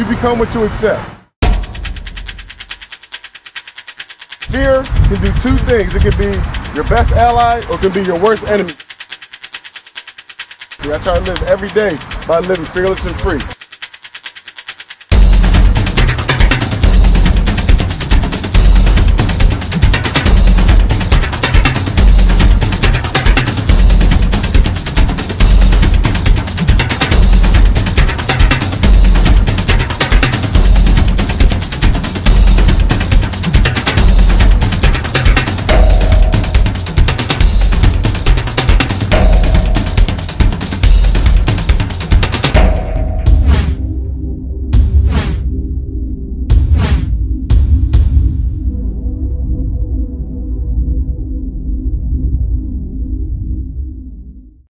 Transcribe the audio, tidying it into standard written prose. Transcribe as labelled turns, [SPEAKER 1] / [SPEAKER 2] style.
[SPEAKER 1] You become what you accept. Fear can do two things. It can be your best ally or it can be your worst enemy. I try to live every day by living fearless and free.